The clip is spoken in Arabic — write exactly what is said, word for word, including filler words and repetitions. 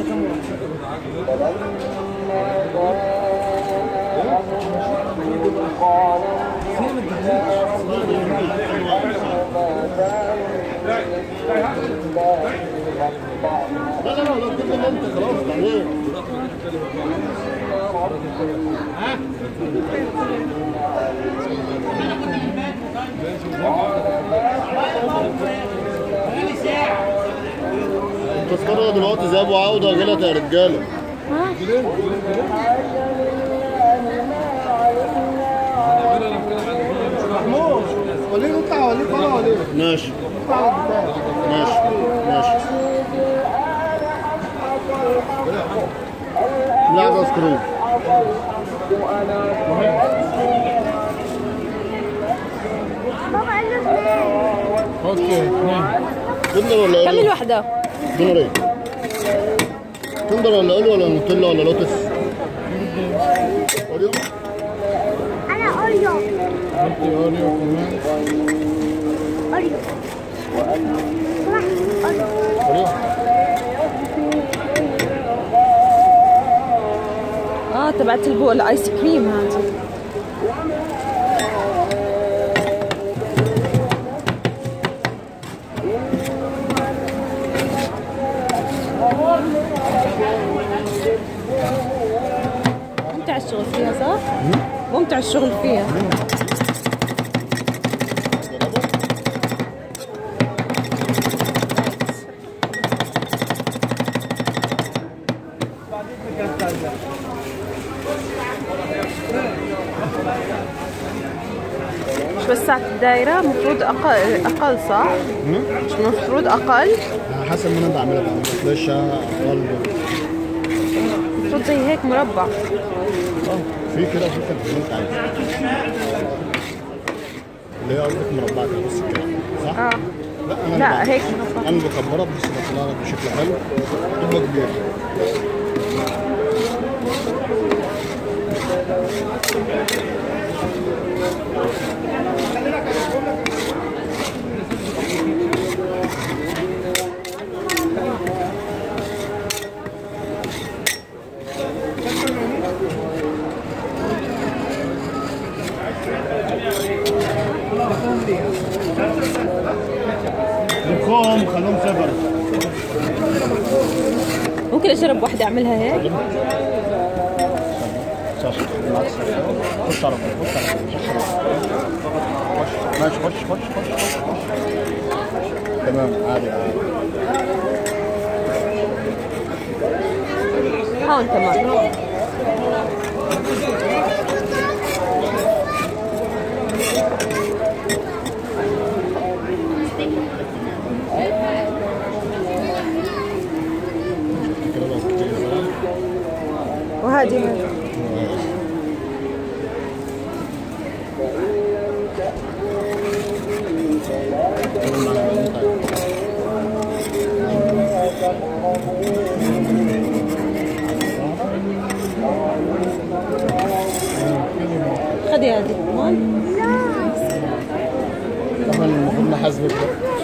لا لا لا لو كده انت خلاص بعدين. ها؟ التذكرة دلوقتي ذهاب وعودة غلط يا رجالة. ها؟ محمود وليه نطلع وليه طلع وليه؟ ماشي ماشي ماشي. لا ده سكرين. اوكي تندر ولا ايه؟ كمل واحدة. تندر ايه؟ تندر ولا اوليو ولا نوتيلا ولا لوتس؟ اوريو؟ انا اوريو. انت اوريو كمان؟ اوريو. اوريو؟ اه تبعت البو الايس كريم هذه. ممتع الشغل فيها صح؟ ممتع الشغل فيها. مش بس ساعة الدايرة المفروض أقل أقل صح؟ مش المفروض أقل؟ حسب ما أنا بعملها بعمل فلاشة أقل. المفروض زي هيك مربع. اه في كده وفي كده زي ما أنت عايز. اللي هي قصدك مربعة كده بص كده صح؟ اه لا أنا لا بعمل. هيك مربع. أنا بكبرها بس بطلع لك بشكل حلو تبقى كبيرة. دكهم خلوهم سفر. ممكن أجرب واحدة أعملها هيك؟ خش على طول خش على طول خش ماشي خش خش خش خش تمام عادي عادي. هون كمان. وهذه خذي هذه كمان. طبعا المفروض نحاسبك.